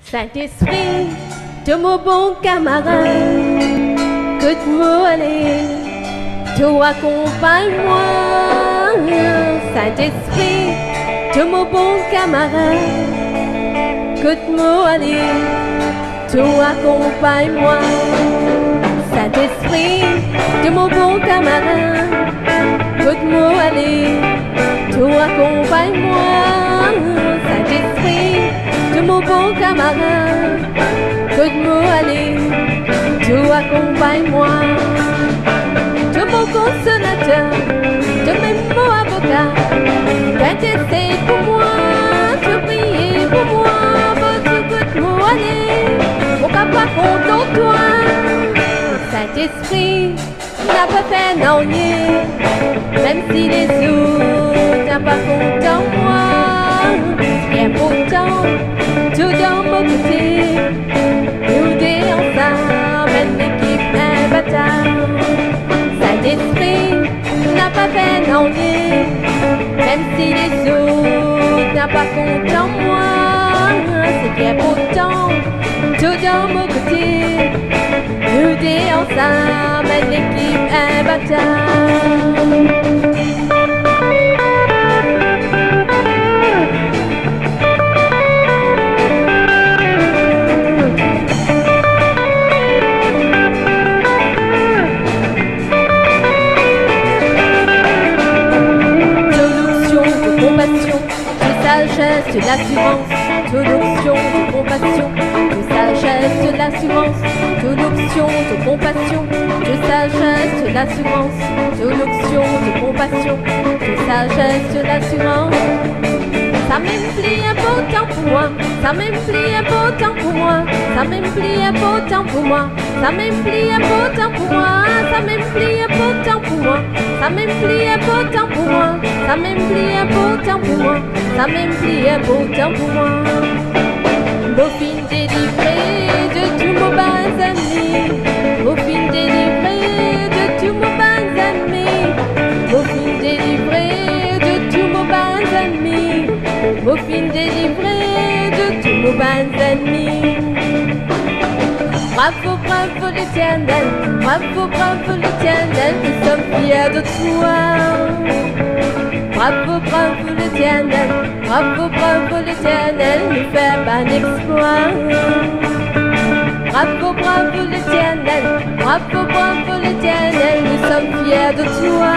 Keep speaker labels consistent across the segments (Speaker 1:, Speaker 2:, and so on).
Speaker 1: Saint-Esprit, de mon bon camarade, écoute-moi aller, toi accompagne-moi. Saint-Esprit, de mon bon camarade, écoute-moi aller, toi accompagne-moi. Saint-Esprit, de mon bon camarade, écoute-moi aller, toi accompagne-moi. Saint-Esprit, de mon bon camarade, écoute-moi aller, toi accompagne-moi. De mon consolateur, de mes mots avocats, t'intercède pour moi, tu pries pour moi, tu écoute-moi aller, mon papa compte en toi. Saint-Esprit n'a pas fait non nier, même si les autres n'ont pas compte en moi. Bien pourtant, tout dans mon côté, nous deux ensemble, une équipe imbattable. Saint-Esprit n'a pas fait non nier, même si les autres n'ont pas compte en moi. C'est bien pourtant, tout dans mon côté, nous deux ensemble, une équipe imbattable. De l'assurance, de l'option de compassion, de sagesse, de l'assurance, de l'option de compassion, de sagesse, de l'assurance, de l'option de compassion, de sagesse, de l'assurance. Ça m'implique important pour moi, ça m'implique important pour moi, ça m'implique important pour moi, ça m'implique important pour moi, ça m'implique important pour moi, ça m'implique important pour moi, ça m'implique important pour moi, ça m'implique important pour moi. Au fin délivré de tous nos bons amis, au fin délivré de tous nos bons amis, au fin délivré de tous nos bons amis, au fin délivré de tous nos bons amis. Bravo, bravo l'Éternel, bravo, bravo l'Éternel, nous sommes fiers de toi. Bravo, bravo l'Éternel, bravo, bravo l'Éternel, nous fait un exploit. Bravo, bravo l'Éternel, bravo, bravo l'Éternel, nous sommes fiers de toi.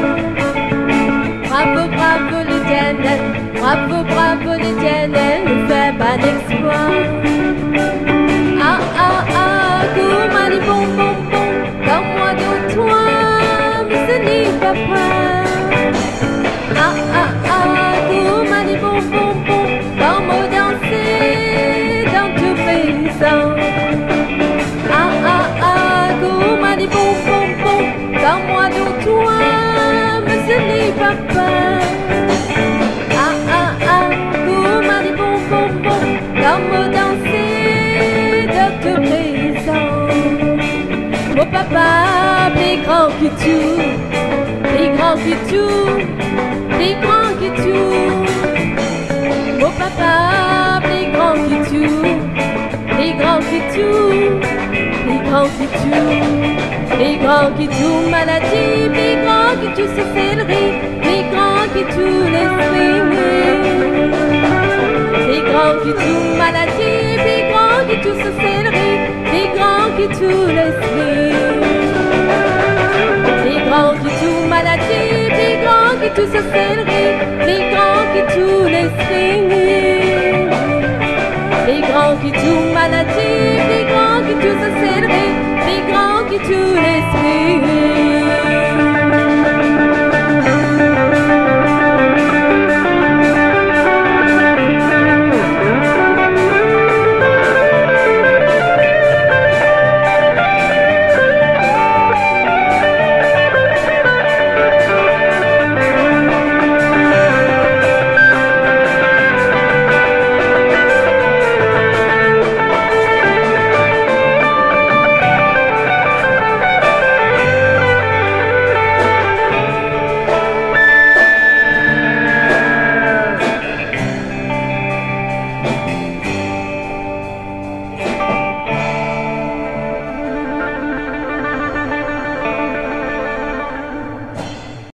Speaker 1: Bravo, bravo l'Éternel, bravo, bravo l'Éternel, nous fait un exploit. Ah, ah, ah, comment les bon, bon, bon, comme moi de toi, mais ce n'est pas vrai. Ah, ah, ah, comment les bon, bon, bon, comme danser dans tout présent. Ah, ah, ah, comment les bon, bon, bon, comme moi de toi, mais ce n'est pas vrai. Ah, ah, ah, comment les bon, bon, bon, comme danser dans tout présent. Mon papa, plus grand que tout, plus grand que tout, plus grand que tout. Mon papa, plus grand que tout, plus grand que tout, plus grand que tout, plus grand que tout maladie, plus grand que tout sorcellerie, plus grand que tout l'esprit. Plus grand que tout maladie, plus grand que tout sorcellerie, plus grand que tout l'esprit. Plus grand que tout maladie, plus grand que tout sorcellerie, plus grand que tout l'esprit. Plus grand que tout maladie, plus grand que tout sorcellerie, plus grand que tout l'esprit.